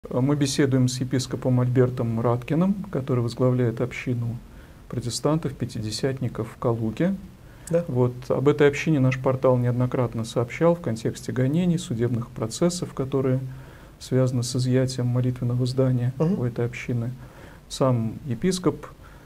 Мы беседуем с епископом Альбертом Радкиным, который возглавляет общину протестантов, пятидесятников в Калуге. Да. Вот, об этой общине наш портал неоднократно сообщал в контексте гонений, судебных процессов, которые связаны с изъятием молитвенного здания у этой общины. Сам епископ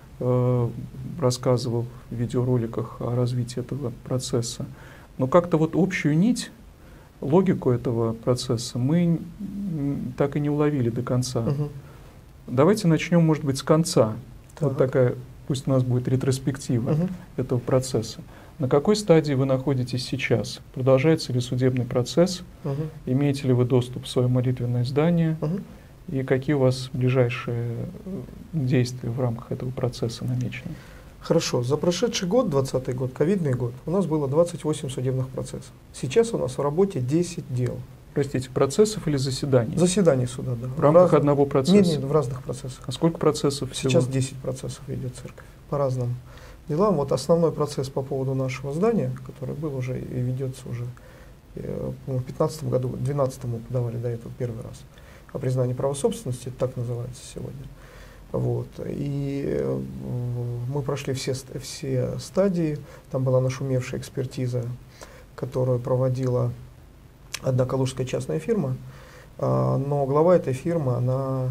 рассказывал в видеороликах о развитии этого процесса. Но как-то вот общую нить, логику этого процесса мы так и не уловили до конца. Давайте начнем, может быть, с конца. Так. Вот такая, пусть у нас будет ретроспектива этого процесса. На какой стадии вы находитесь сейчас? Продолжается ли судебный процесс? Имеете ли вы доступ в свое молитвенное здание? И какие у вас ближайшие действия в рамках этого процесса намечены? Хорошо. За прошедший год, 2020 год, ковидный год, у нас было 28 судебных процессов. Сейчас у нас в работе 10 дел. Простите, процессов или заседаний? Заседаний суда, да. В рамках одного процесса? Нет, в разных процессах. А сколько процессов всего? Сейчас 10 процессов ведет церковь по разным делам. Вот основной процесс по поводу нашего здания, который был уже и ведется уже в 2015 году, в 2012 мы подавали до этого первый раз о признании права собственности, так называется сегодня. Вот. И мы прошли все стадии. Там была нашумевшая экспертиза, которую проводила одна калужская частная фирма. Но глава этой фирмы, она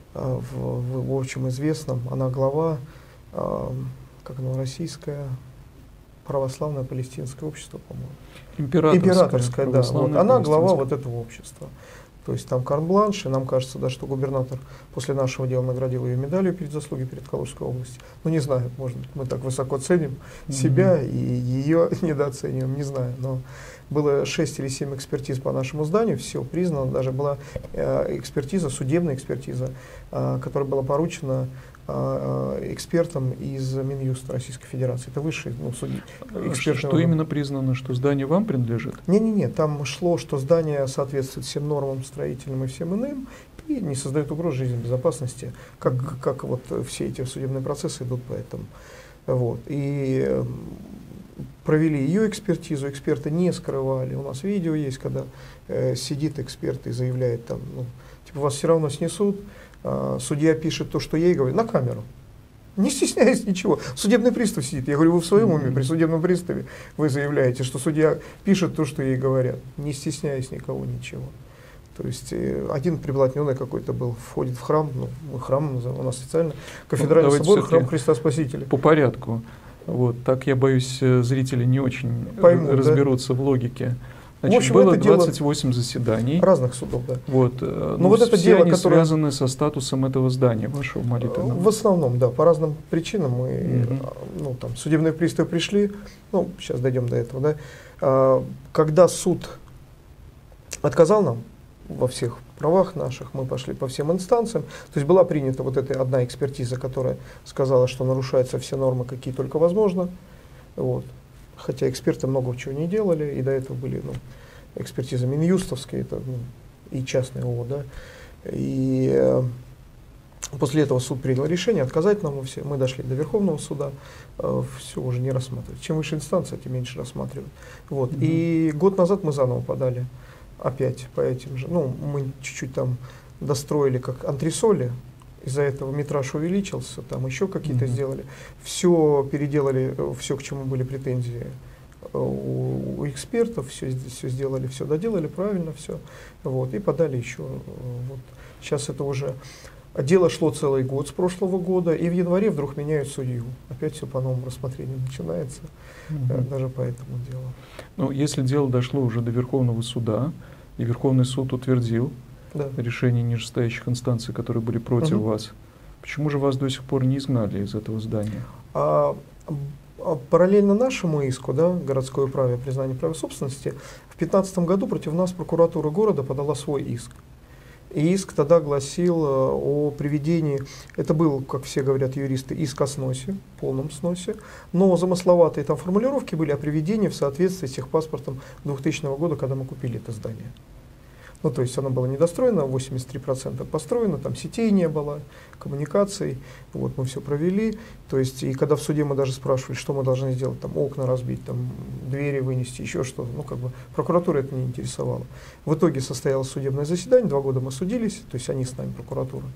в общем известном, она глава, как оно, Российское православное палестинское общество, по-моему. Императорское, да. Вот. Она глава вот этого общества. То есть там карт-бланш, и нам кажется, да, что губернатор после нашего дела наградил ее медалью перед заслуги перед Калужской областью. Ну, не знаю, может быть, мы так высоко ценим себя и ее недооцениваем, не знаю. Но было 6 или 7 экспертиз по нашему зданию, все признано. Даже была экспертиза, судебная экспертиза, которая была поручена экспертам из Минюста Российской Федерации. Это высшие судьи. Что именно признано, что здание вам принадлежит? Не-не-не, там шло, что здание соответствует всем нормам строительным и всем иным, и не создает угроз жизни и безопасности, как вот все эти судебные процессы идут по этому. Вот. И провели ее экспертизу, эксперты не скрывали. У нас видео есть, когда сидит эксперт и заявляет, там, ну, типа, вас все равно снесут. Судья пишет то, что ей говорит, на камеру. Не стесняясь ничего. Судебный пристав сидит. Я говорю, вы в своем уме, при судебном приставе вы заявляете, что судья пишет то, что ей говорят, не стесняясь никого, ничего. То есть один прибылательный какой-то был, входит в храм, ну, храм у нас официально, кафедральный собор, храм Христа Спасителя. По порядку. Вот, так, я боюсь, зрители не очень разберутся в логике. Значит, в общем, было 28 заседаний. Разных судов, да. Вот, но вот это дело, они связаны со статусом этого здания, вашего молитвенного? В основном, да, по разным причинам. Мы, ну, там, судебные приставы пришли, ну, сейчас дойдем до этого, да. Когда суд отказал нам во всех правах наших, мы пошли по всем инстанциям. То есть была принята вот эта одна экспертиза, которая сказала, что нарушаются все нормы, какие только возможно. Вот. Хотя эксперты много чего не делали, и до этого были, ну, экспертизы минюстовские, это, ну, и частные ООО, да. И после этого суд принял решение отказать нам все. Мы дошли до Верховного суда, все уже не рассматривать. Чем выше инстанция, тем меньше рассматривают. Вот. И год назад мы заново подали опять по этим же. Ну, мы чуть-чуть там достроили как антресоли. Из-за этого метраж увеличился, там еще какие-то сделали. Все переделали, все, к чему были претензии у экспертов, все сделали, все доделали правильно, все. Вот, и подали еще. Вот. Сейчас это уже... Дело шло целый год с прошлого года, и в январе вдруг меняют судью. Опять все по новому рассмотрению начинается, даже по этому делу. Ну, если дело дошло уже до Верховного суда, и Верховный суд утвердил решения нижестоящих инстанций, которые были против вас. Почему же вас до сих пор не изгнали из этого здания? Параллельно нашему иску, да, городское право, признание права собственности, в 2015 году против нас прокуратура города подала свой иск. И иск тогда гласил о приведении, это был, как все говорят юристы, иск о сносе, полном сносе, но замысловатые там формулировки были о приведении в соответствии с техпаспортом 2000 года, когда мы купили это здание. Ну, то есть оно было недостроено, 83% построено, там сетей не было, коммуникаций, вот мы все провели. То есть, и когда в суде мы даже спрашивали, что мы должны сделать, там окна разбить, там двери вынести, еще что-то, ну, как бы прокуратура это не интересовала. В итоге состоялось судебное заседание, 2 года мы судились, то есть они с нами, прокуратура.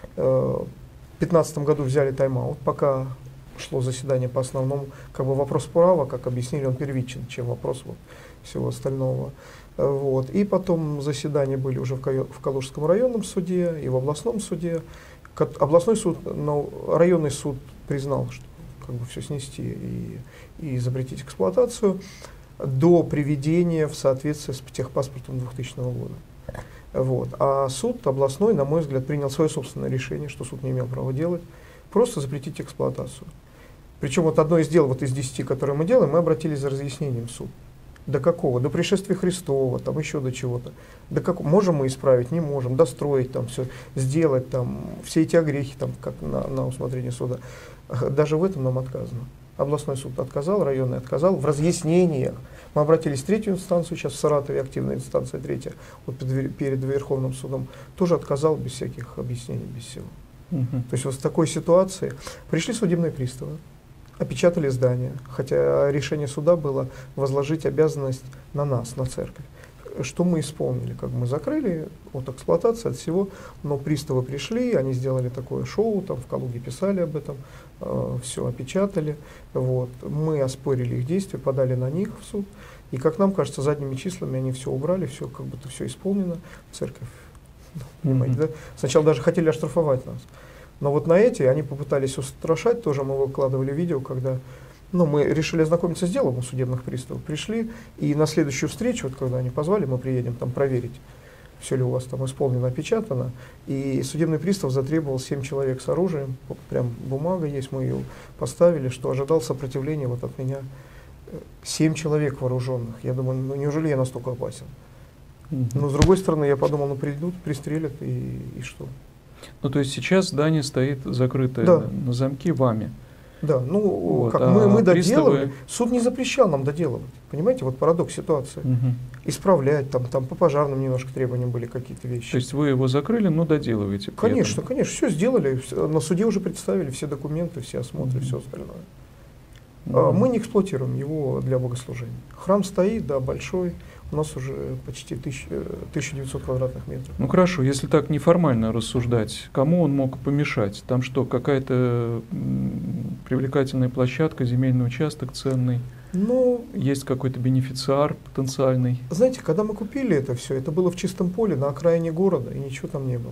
В 2015 году взяли тайм-аут, пока шло заседание по основному, как бы вопрос права, как объяснили, он первичен, чем вопрос вот всего остального. Вот. И потом заседания были уже в Калужском районном суде и в областном суде. Областной суд, но районный суд признал, что как бы все снести и запретить эксплуатацию до приведения в соответствие с техпаспортом 2000 года. Вот. А суд областной, на мой взгляд, принял свое собственное решение, что суд не имел права делать, просто запретить эксплуатацию. Причем вот одно из дел, вот из 10, которые мы делаем, мы обратились за разъяснением в суд. До какого? До пришествия Христова, там еще до чего-то. Можем мы исправить, не можем, достроить, там все, сделать, там, все эти огрехи, там, как на усмотрение суда. Даже в этом нам отказано. Областной суд отказал, районный отказал в разъяснениях. Мы обратились в 3-ю инстанцию, сейчас в Саратове активная инстанция 3-я, вот перед Верховным судом, тоже отказал без всяких объяснений, без всего. То есть вот в такой ситуации пришли судебные приставы, опечатали здание, хотя решение суда было возложить обязанность на нас, на церковь. Что мы исполнили? Как мы закрыли от эксплуатации, от всего, но приставы пришли, они сделали такое шоу, там в Калуге писали об этом, все опечатали. Вот. Мы оспорили их действия, подали на них в суд, и, как нам кажется, задними числами они все убрали, все как будто все исполнено. Церковь, понимаете, да? Сначала даже хотели оштрафовать нас. Но вот на эти они попытались устрашать, тоже мы выкладывали видео, когда мы решили ознакомиться с делом у судебных приставов, пришли, и на следующую встречу, вот когда они позвали, мы приедем там проверить, все ли у вас там исполнено, опечатано, и судебный пристав затребовал 7 человек с оружием, прям бумага есть, мы ее поставили, что ожидал сопротивления вот от меня 7 человек вооруженных. Я думаю, ну неужели я настолько опасен? Но с другой стороны, я подумал, придут, пристрелят и что? Ну, то есть сейчас здание стоит закрытое на замки вами. Да, вот, как мы доделывали, приставы... суд не запрещал нам доделывать. Понимаете, вот парадокс ситуации. Исправлять, там по пожарным немножко требованиям были какие-то вещи. То есть вы его закрыли, но доделываете? Конечно, конечно, все сделали, на суде уже представили все документы, все осмотры, все остальное. Мы не эксплуатируем его для богослужения. Храм стоит, да, большой, у нас уже почти 1900 квадратных метров. Ну хорошо, если так неформально рассуждать, кому он мог помешать? Там что, какая-то привлекательная площадка, земельный участок ценный? Есть какой-то бенефициар потенциальный? Знаете, когда мы купили это все, это было в чистом поле, на окраине города, и ничего там не было.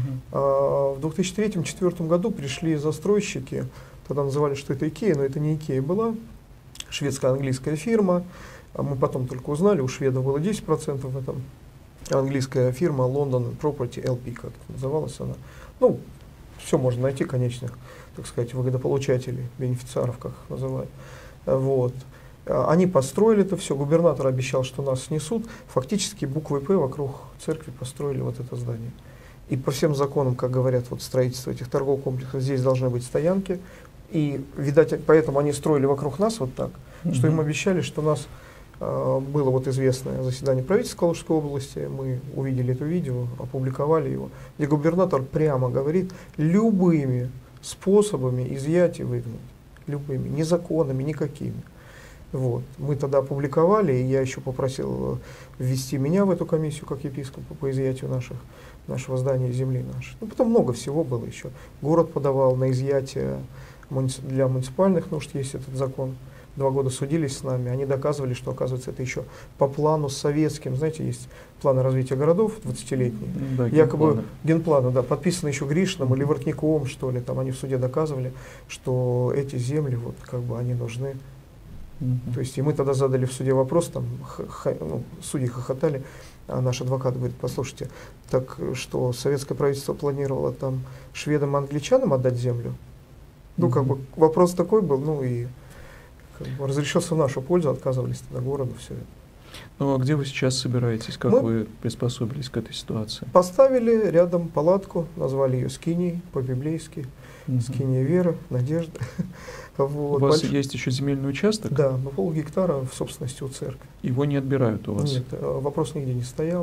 В 2003-2004 году пришли застройщики, тогда называли, что это Икея, но это не Икея была, шведско-английская фирма. Мы потом только узнали, у шведов было 10% в этом. Английская фирма London Property LP, как это называлась она. Все можно найти, конечных, так сказать, выгодополучателей, бенефициаров, как их называют. Вот. Они построили это все, губернатор обещал, что нас снесут. Фактически буквой «П» вокруг церкви построили вот это здание. И по всем законам, как говорят, вот строительство этих торговых комплексов, здесь должны быть стоянки. И, видать, поэтому они строили вокруг нас вот так, что им обещали, что нас... Было вот известное заседание правительства Калужской области, мы увидели это видео, опубликовали его, где губернатор прямо говорит, любыми способами изъять и выгнать, любыми, ни законами, никакими. Вот. Мы тогда опубликовали, и я еще попросил ввести меня в эту комиссию как епископа по изъятию нашего здания и земли нашей. Потом много всего было еще. Город подавал на изъятие для муниципальных нужд, есть этот закон. 2 года судились с нами, они доказывали, что, оказывается, это еще по плану советским, знаете, есть планы развития городов 20-летние, якобы генпланы, да, подписаны еще Гришиным или Воротниковым, что ли, там они в суде доказывали, что эти земли, вот, как бы, они нужны. То есть, и мы тогда задали в суде вопрос, там, судьи хохотали, а наш адвокат говорит, послушайте, так что советское правительство планировало там шведам и англичанам отдать землю? Как бы, вопрос такой был, и... разрешился в нашу пользу, отказывались тогда городу, все это. А где вы сейчас собираетесь? Как вы приспособились к этой ситуации? Поставили рядом палатку, назвали ее скиней по-библейски. Скиния веры, надежды. Вот. У вас есть еще земельный участок? Да, на 0,5 гектара в собственности у церкви. Его не отбирают у вас? Нет, вопрос нигде не стоял.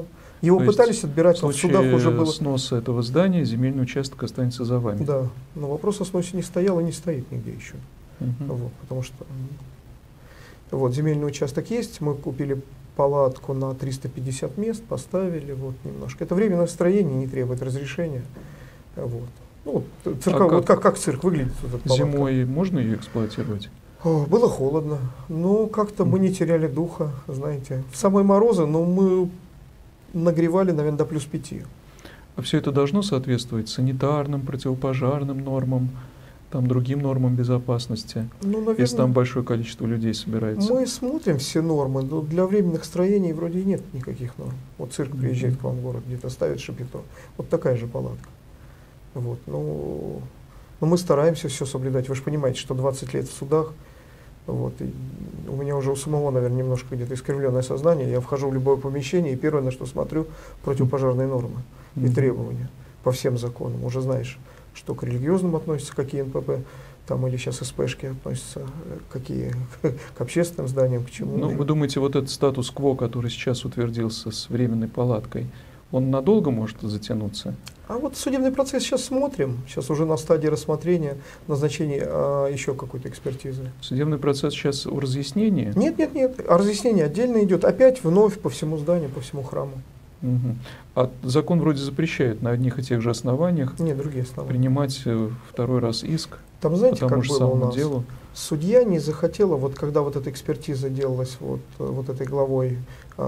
Его пытались отбирать, но в судах уже было... В случае сноса этого здания земельный участок останется за вами. Да, но вопрос о сносе не стоял и не стоит нигде еще. Вот, потому что вот, земельный участок есть, мы купили палатку на 350 мест, поставили вот немножко. Это временное строение, не требует разрешения. Вот. Ну, вот как цирк выглядит. Зимой можно ее эксплуатировать? Было холодно, но как-то мы не теряли духа, знаете. В самые морозы, но мы нагревали, наверное, до +5. А все это должно соответствовать санитарным, противопожарным нормам, там, другим нормам безопасности, ну, наверное, если там большое количество людей собирается? Мы смотрим все нормы, но для временных строений вроде нет никаких норм. Вот цирк приезжает к вам в город, где-то ставит шапито, вот такая же палатка. Вот, ну, мы стараемся все соблюдать. Вы же понимаете, что 20 лет в судах, вот, и у меня уже у самого, наверное, немножко где-то искривленное сознание. Я вхожу в любое помещение, и первое, на что смотрю, противопожарные нормы и требования по всем законам. Уже знаешь, что к религиозным относятся, какие НПП, там, или сейчас СПшки относятся, какие к общественным зданиям, к чему. Ну, вы думаете, вот этот статус-кво, который сейчас утвердился с временной палаткой, он надолго может затянуться? А вот судебный процесс сейчас смотрим. Сейчас уже на стадии рассмотрения, назначения еще какой-то экспертизы. Судебный процесс сейчас у разъяснения? Нет. А разъяснение отдельно идет. Опять вновь по всему зданию, по всему храму. А закон вроде запрещает на одних и тех же основаниях другие основания принимать второй раз иск. Там, знаете, по тому как же было самому у нас? делу. Судья не захотела, вот когда вот эта экспертиза делалась вот этой главой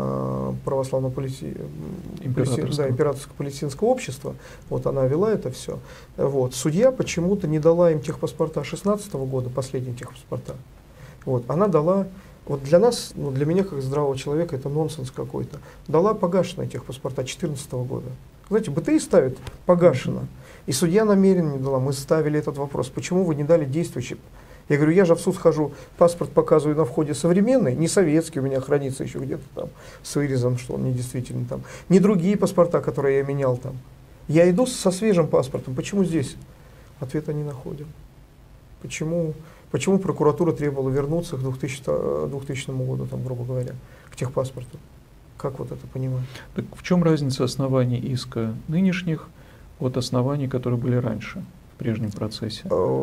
императорско-палестинского общества, вот она вела это все. Вот, судья почему-то не дала им техпаспорта 16-го года, последние техпаспорта. Вот, она дала, вот для нас, ну для меня как здравого человека это нонсенс какой-то, дала погашенные техпаспорта 14-го года. Знаете, БТИ ставят погашено. И судья намеренно не дала. Мы ставили этот вопрос. Почему вы не дали действующий? Я говорю, я же в суд хожу, паспорт показываю на входе современный, не советский, у меня хранится еще где-то там с вырезом, что он не действительно там. Не другие паспорта, которые я менял там. Я иду со свежим паспортом. Почему здесь? Ответа не находим. Почему прокуратура требовала вернуться к 2000 году, там, грубо говоря, к техпаспорту? Как вот это понимать? Так в чем разница оснований иска нынешних от оснований, которые были раньше, в прежнем процессе?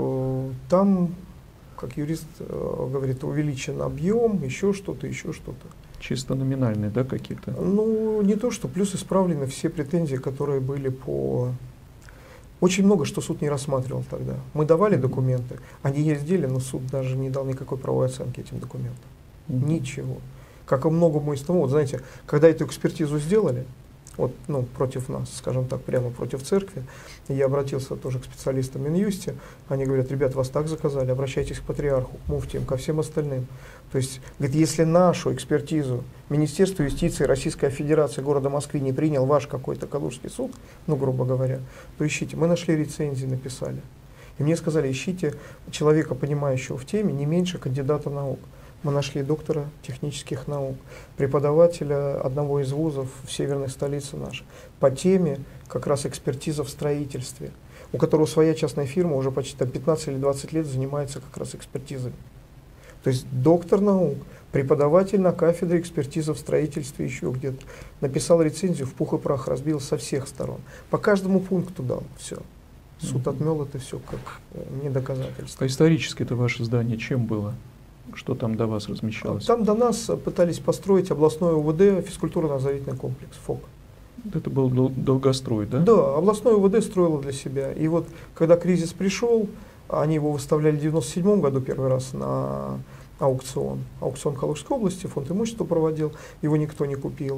Там, как юрист говорит, увеличен объем, еще что-то. Чисто номинальные, да, какие-то? Ну, не то, что плюс исправлены все претензии, которые были по... Очень много, что суд не рассматривал тогда. Мы давали документы, они ездили, но суд даже не дал никакой правовой оценки этим документам. Ничего. Как и многому из того, вот знаете, когда эту экспертизу сделали, вот, ну, против нас, скажем так, прямо против церкви, я обратился тоже к специалистам Минюсте, они говорят, ребят, вас так заказали, обращайтесь к патриарху, к муфтиям, ко всем остальным. То есть, говорит, если нашу экспертизу Министерство юстиции Российской Федерации города Москвы не принял ваш какой-то Калужский суд, ну, грубо говоря, то ищите. Мы нашли рецензии, написали. И мне сказали, ищите человека, понимающего в теме, не меньше кандидата наук. Мы нашли доктора технических наук, преподавателя одного из вузов в северной столице нашей, по теме как раз экспертиза в строительстве, у которого своя частная фирма уже почти там, 15 или 20 лет занимается как раз экспертизами. То есть доктор наук, преподаватель на кафедре экспертизы в строительстве еще где-то, написал рецензию, в пух и прах разбил со всех сторон. По каждому пункту дал все. Суд отмел это все как недоказательство. А исторически это ваше здание чем было? Что там до вас размещалось? Там до нас пытались построить областной УВД физкультурно-оздоровительный комплекс, ФОК. Это был долгострой, да? Да, областной УВД строило для себя. И вот, когда кризис пришел, они его выставляли в 1997 году первый раз на аукцион. Аукцион Калужской области, фонд имущества проводил, его никто не купил.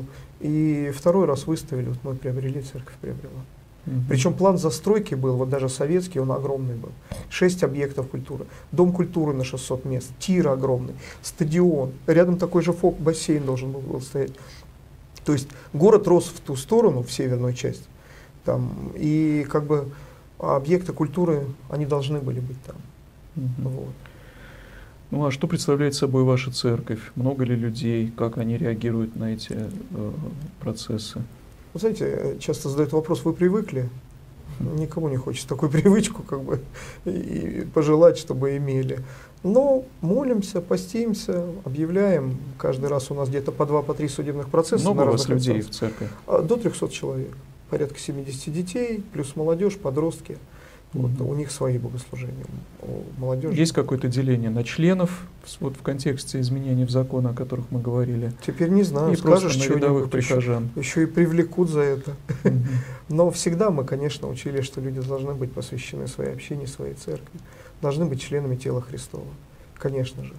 И второй раз выставили, вот мы приобрели, церковь приобрела. Причем план застройки был, вот даже советский, он огромный был. 6 объектов культуры. Дом культуры на 600 мест, тир огромный, стадион. Рядом такой же ФОК, бассейн должен был стоять. То есть город рос в ту сторону, в северную часть. Там, и как бы объекты культуры, они должны были быть там. Вот. Ну а что представляет собой ваша церковь? Много ли людей? Как они реагируют на эти процессы? Вы знаете, часто задают вопрос, вы привыкли? Никому не хочется такую привычку как бы и пожелать, чтобы имели. Но молимся, постимся, объявляем. Каждый раз у нас где-то по 2, по 3 судебных процесса. Много у вас людей в церкви? До 300 человек. Порядка 70 детей, плюс молодежь, подростки. Вот, у них свои богослужения, у молодежи. Есть какое-то деление на членов вот в контексте изменений в закон, о которых мы говорили? Теперь не знаю, и скажешь, просто на рядовых прихожан. Еще и привлекут за это. Но всегда мы, конечно, учили, что люди должны быть посвящены своей общине, своей церкви, должны быть членами тела Христова. Конечно же.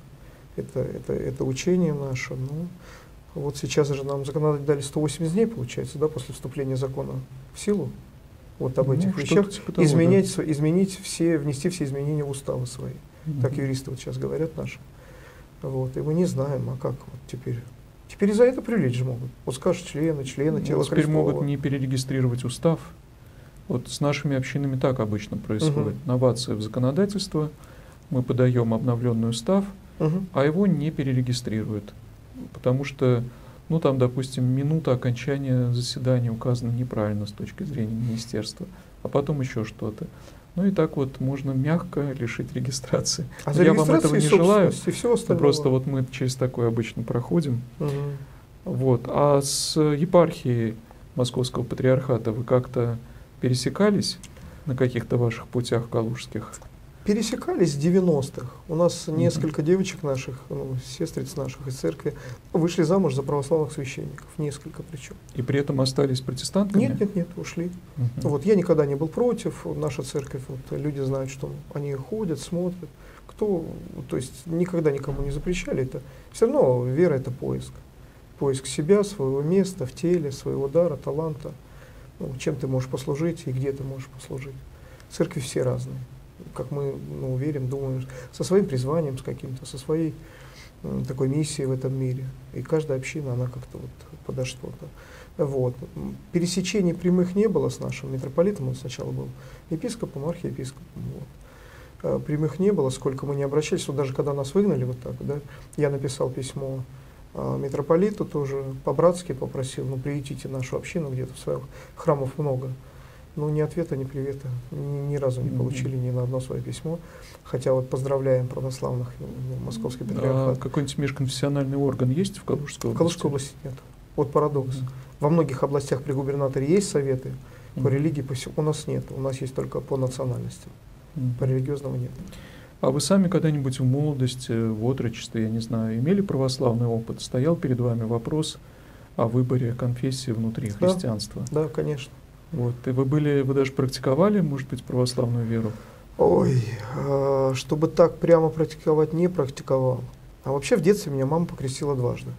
Это учение наше. Ну, вот сейчас же нам законодатели дали 180 дней, получается, да, после вступления закона в силу. Вот об этих вещах, типа того, внести все изменения в уставы свои. Так юристы вот сейчас говорят наши. Вот, и мы не знаем, а как вот теперь. Теперь и за это привлечь же могут. Вот скажут члены тела Христова. Теперь могут не перерегистрировать устав. Вот с нашими общинами так обычно происходит. Новация в законодательство, мы подаем обновленный устав, а его не перерегистрируют. Потому что, ну там, допустим, минута окончания заседания указана неправильно с точки зрения министерства, а потом еще что-то. Ну и так вот можно мягко лишить регистрации. Я вам этого не желаю, просто вот мы через такое обычно проходим. Вот. А с епархией Московского патриархата вы как-то пересекались на каких-то ваших путях калужских? Пересекались в 90-х. У нас несколько девочек наших, сестриц наших из церкви, вышли замуж за православных священников. Несколько причем. И при этом остались протестантами? Нет, ушли. Вот, я никогда не был против. Наша церковь, вот, люди знают, что они ходят, смотрят. Кто, то есть никогда никому не запрещали это. Все равно вера — это поиск. Поиск себя, своего места в теле, своего дара, таланта. Ну, чем ты можешь послужить и где ты можешь послужить. Церкви все разные. Как мы верим, думаем, со своим призванием, с каким-то, со своей такой миссией в этом мире. И каждая община, она как-то вот подо что-то. Вот. Пересечений прямых не было с нашим митрополитом, он сначала был епископом, архиепископом. Вот. Прямых не было, сколько мы не обращались. Вот даже когда нас выгнали вот так, да, я написал письмо митрополиту тоже, по-братски попросил, приютите нашу общину, где-то в своих храмов много. Но ни ответа, ни привета ни разу не получили ни на одно свое письмо. Хотя вот поздравляем православных, Московский патриархат. А какой-нибудь межконфессиональный орган есть в Калужской области? В Калужской области нет. Вот парадокс. Во многих областях при губернаторе есть советы, по религии у нас нет. У нас есть только по национальности. По религиозному нет. А вы сами когда-нибудь в молодости, в отрочестве, я не знаю, имели православный опыт? Стоял перед вами вопрос о выборе конфессии внутри христианства? Да, конечно. Вот. И вы даже практиковали, может быть, православную веру? Ой, чтобы так прямо практиковать, не практиковал. А вообще в детстве меня мама покрестила дважды.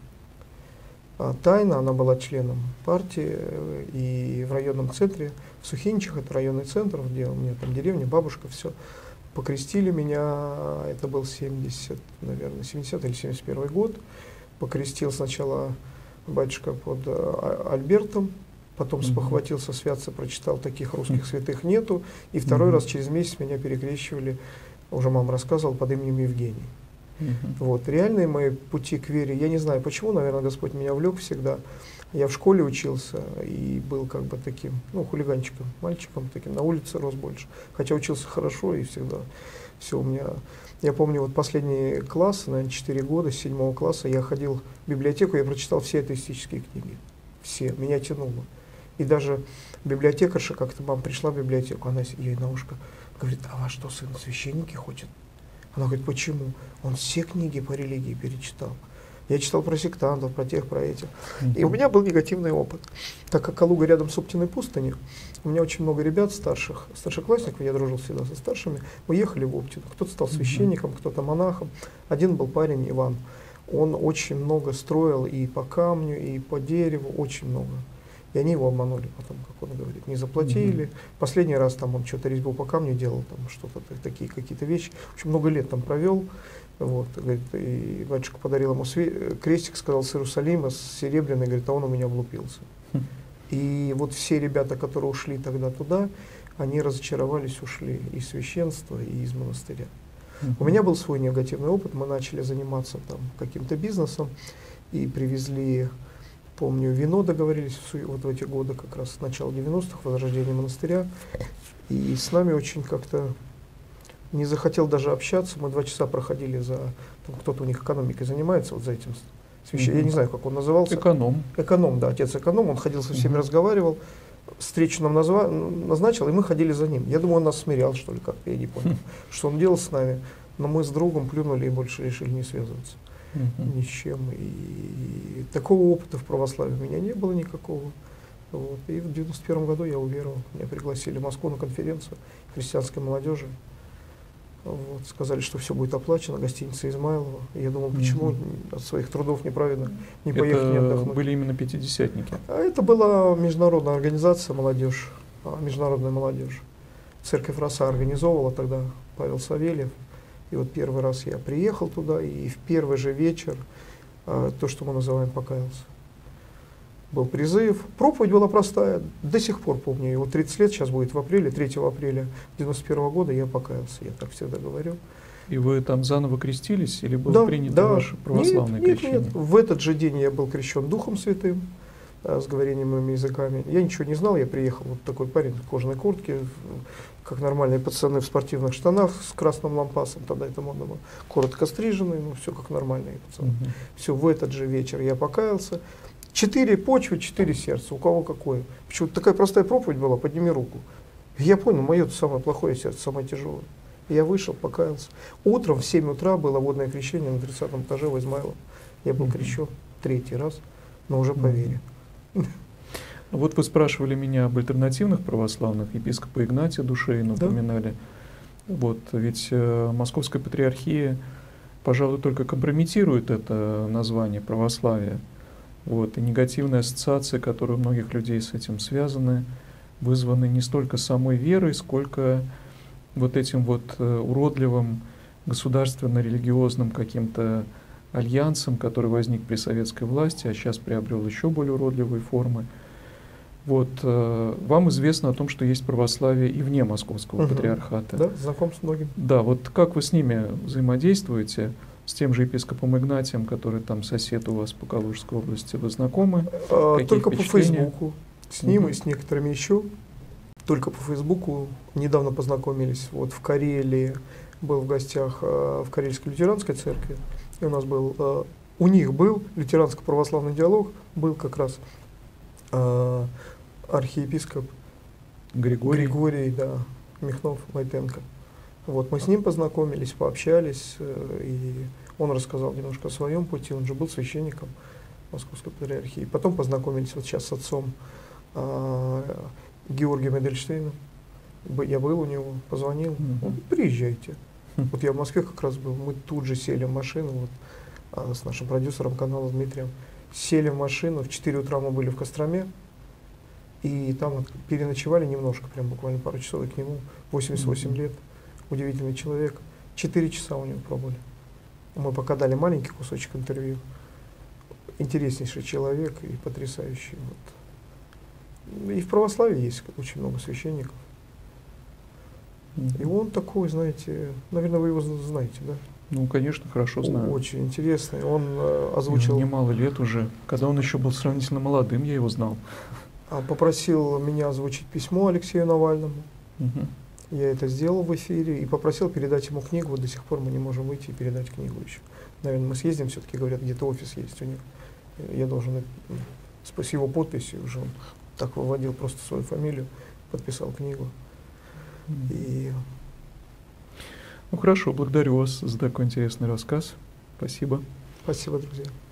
Тайно, она была членом партии и в районном центре, в Сухиничах, это районный центр, где у меня там деревня, бабушка, все. Покрестили меня, это был 70 или 71 год. Покрестил сначала батюшка под Альбертом, потом спохватился, святца прочитал, таких русских святых нету. И второй раз через месяц меня перекрещивали, уже мама рассказывала, под именем Евгений. Вот. Реальные мои пути к вере, я не знаю почему, наверное, Господь меня влек всегда. Я в школе учился и был как бы таким, хулиганчиком, мальчиком таким, на улице рос больше. Хотя учился хорошо и всегда все у меня... Я помню, вот последний класс, наверное, 4 года, с 7 класса, я ходил в библиотеку, я прочитал все атеистические книги. Все, меня тянуло. И даже библиотекарша как-то, мама пришла в библиотеку, она ей на ушко говорит: а ваш что, сын священники хочет? Она говорит: почему? Он все книги по религии перечитал. Я читал про сектантов, про тех, про этих. И у меня был негативный опыт. Так как Калуга рядом с Оптиной пустыней, у меня очень много ребят старшеклассников, я дружил всегда со старшими, уехали в Оптину. Кто-то стал священником, кто-то монахом. Один был парень, Иван. Он очень много строил и по камню, и по дереву, очень много. И они его обманули потом, как он говорит, не заплатили. Последний раз там он что-то резьбу по камню делал, там что-то, такие какие-то вещи. Очень много лет там провел. Вот, говорит, и батюшка подарил ему крестик, сказал, с Иерусалима, серебряный, говорит, а он у меня влупился. И вот все ребята, которые ушли тогда туда, они разочаровались, ушли из священства и из монастыря. У меня был свой негативный опыт, мы начали заниматься там каким-то бизнесом и привезли помню, вино договорились вот в эти годы, как раз с начала 90-х, возрождение монастыря. И с нами очень как-то не захотел даже общаться. Мы 2 часа проходили за... Кто-то у них экономикой занимается, вот за этим священником. Я не знаю, как он назывался. Эконом. Эконом, да, отец эконом. Он ходил со всеми, разговаривал. Встречу нам назначил, и мы ходили за ним. Я думаю, он нас смирял, что ли, как-то, я не понял, что он делал с нами. Но мы с другом плюнули и больше решили не связываться ни с чем. И такого опыта в православии у меня не было никакого. Вот. И в 91 году я уверовал. Меня пригласили в Москву на конференцию христианской молодежи. Вот. Сказали, что все будет оплачено, гостиница Измайлова. И я думал, почему от своих трудов неправедно не поехать, не отдохнуть. Были именно пятидесятники? Это была международная организация «Молодежь», международная молодежь. Церковь «Роса» организовывала тогда Павел Савельев. И вот первый раз я приехал туда, и в первый же вечер, то, что мы называем, покаялся. Был призыв. Проповедь была простая, до сих пор помню. Его 30 лет сейчас будет в апреле, 3 апреля 91 года я покаялся, я так всегда говорю. И вы там заново крестились или было принято ваше православное крещение? Нет, в этот же день я был крещен Духом Святым, с говорением языками. Я ничего не знал, я приехал, вот такой парень в кожаной куртке, как нормальные пацаны в спортивных штанах с красным лампасом, тогда это модно было, коротко стриженный, ну все как нормальные пацаны. Все, в этот же вечер я покаялся. 4 почвы, 4 сердца, у кого какое. Почему-то такая простая проповедь была, подними руку. И я понял, мое самое плохое сердце, самое тяжелое. Я вышел, покаялся. Утром в 7 утра было водное крещение на 30-м этаже в Измайлово. Я был крещен 3-й раз, но уже по вере. Вот вы спрашивали меня об альтернативных православных, епископа Игнатия Душеина упоминали. Вот, ведь Московская патриархия, пожалуй, только компрометирует это название православия. Вот, и негативные ассоциации, которые у многих людей с этим связаны, вызваны не столько самой верой, сколько вот этим вот уродливым государственно-религиозным каким-то альянсом, который возник при советской власти, а сейчас приобрел еще более уродливые формы. Вот, вам известно о том, что есть православие и вне Московского патриархата. Да, знаком с многим. Да, вот как вы с ними взаимодействуете? С тем же епископом Игнатием, который там сосед у вас по Калужской области, вы знакомы? Только по Фейсбуку. С ним и с некоторыми еще. Только по Фейсбуку недавно познакомились. Вот в Карелии был в гостях в Карельской лютеранской церкви. И у нас был, у них был лютеранско-православный диалог, был как раз архиепископ Григорий, да, Михнов-Войтенко. Вот, мы с ним познакомились, пообщались, и он рассказал немножко о своем пути, он же был священником Московской патриархии. Потом познакомились вот сейчас с отцом Георгием Эдельштейном. Я был у него, позвонил, он, приезжайте. Вот я в Москве как раз был, мы тут же сели в машину, вот, с нашим продюсером канала Дмитрием. Сели в машину, в 4 утра мы были в Костроме, и там вот переночевали немножко, прям буквально пару часов, и к нему 88 лет. Удивительный человек. 4 часа у него пробыли. Мы пока дали маленький кусочек интервью. Интереснейший человек и потрясающий. Вот. И в православии есть очень много священников. И он такой, знаете, наверное, вы его знаете, да? Ну, конечно, хорошо знаю. Очень интересный. Он озвучил... Ему немало лет уже. Когда он еще был сравнительно молодым, я его знал. Попросил меня озвучить письмо Алексею Навальному. Я это сделал в эфире и попросил передать ему книгу. Вот до сих пор мы не можем выйти и передать книгу еще. Наверное, мы съездим, все-таки говорят, где-то офис есть у них. Я должен, с его подписью уже, он так выводил просто свою фамилию, подписал книгу. И... Ну хорошо, благодарю вас за такой интересный рассказ. Спасибо. Спасибо, друзья.